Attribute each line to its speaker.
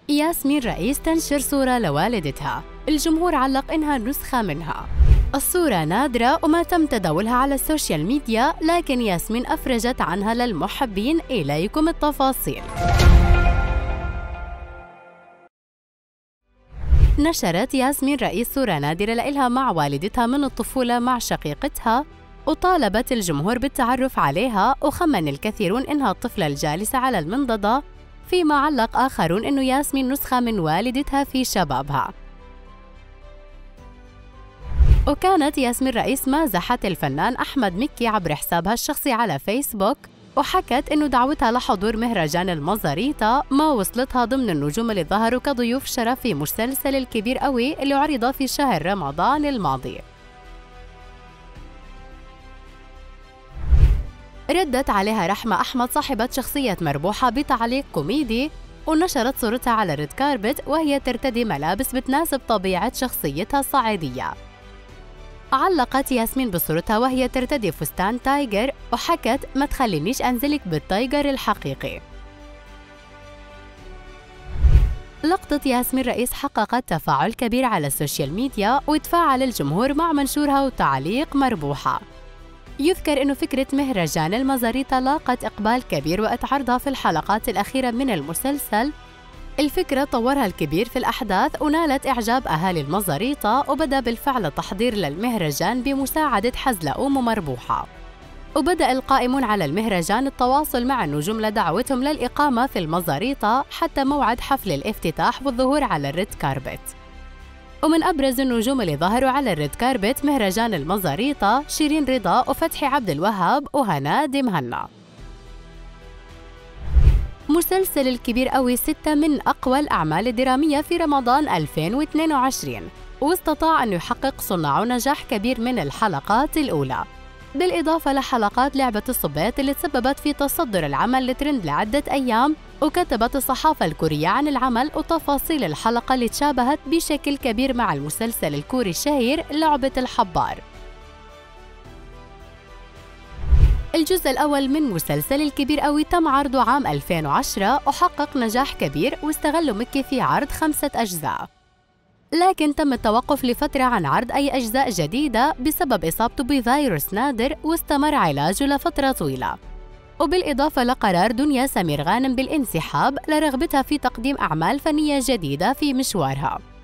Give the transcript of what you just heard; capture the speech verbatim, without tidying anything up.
Speaker 1: ياسمين رئيس تنشر صورة لوالدتها، الجمهور علق إنها نسخة منها. الصورة نادرة وما تم تداولها على السوشيال ميديا، لكن ياسمين أفرجت عنها للمحبين. إليكم التفاصيل. نشرت ياسمين رئيس صورة نادرة لإلها مع والدتها من الطفولة مع شقيقتها، وطالبت الجمهور بالتعرف عليها، وخمن الكثيرون إنها الطفلة الجالسة على المنضدة، فيما علق آخرون إنه ياسمين نسخة من والدتها في شبابها. وكانت ياسمين رئيس مازحت الفنان أحمد مكي عبر حسابها الشخصي على فيسبوك، وحكت إنه دعوتها لحضور مهرجان المزاريطة ما وصلتها ضمن النجوم اللي ظهروا كضيوف شرف في مسلسل الكبير قوي اللي عرض في شهر رمضان الماضي. ردت عليها رحمة أحمد صاحبة شخصية مربوحة بتعليق كوميدي، ونشرت صورتها على الريد كاربت وهي ترتدي ملابس بتناسب طبيعة شخصيتها الصعيدية. علقت ياسمين بصورتها وهي ترتدي فستان تايجر، وحكت: ما تخلينيش أنزلك بالتايجر الحقيقي. لقطة ياسمين رئيس حققت تفاعل كبير على السوشيال ميديا، وتفاعل الجمهور مع منشورها وتعليق مربوحة. يذكر أنه فكرة مهرجان المزاريطة لاقت إقبال كبير وقت عرضها في الحلقات الأخيرة من المسلسل. الفكرة طورها الكبير في الأحداث ونالت إعجاب أهالي المزاريطة، وبدأ بالفعل التحضير للمهرجان بمساعدة حزلقوم ومربوحة. وبدأ القائمون على المهرجان التواصل مع النجوم لدعوتهم للإقامة في المزاريطة حتى موعد حفل الافتتاح والظهور على الريد كاربت. ومن أبرز النجوم اللي ظهروا على الريد كاربت مهرجان المزاريطة شيرين رضا وفتحي عبد الوهاب وهنادي مهنا. مسلسل الكبير قوي ستة من أقوى الأعمال الدرامية في رمضان ألفين واثنين وعشرين، واستطاع أن يحقق صناعه نجاح كبير من الحلقات الأولى، بالإضافة لحلقات لعبة الصبيط اللي تسببت في تصدر العمل لترند لعدة أيام. وكتبت الصحافة الكورية عن العمل وتفاصيل الحلقة اللي تشابهت بشكل كبير مع المسلسل الكوري الشهير لعبة الحبار. الجزء الأول من مسلسل الكبير قوي تم عرضه عام ألفين وعشرة وحقق نجاح كبير، واستغلوا مكي في عرض خمسة أجزاء، لكن تم التوقف لفترة عن عرض أي أجزاء جديدة بسبب إصابته بفيروس نادر، واستمر علاجه لفترة طويلة. وبالإضافة لقرار دنيا سمير غانم بالانسحاب لرغبتها في تقديم أعمال فنية جديدة في مشوارها.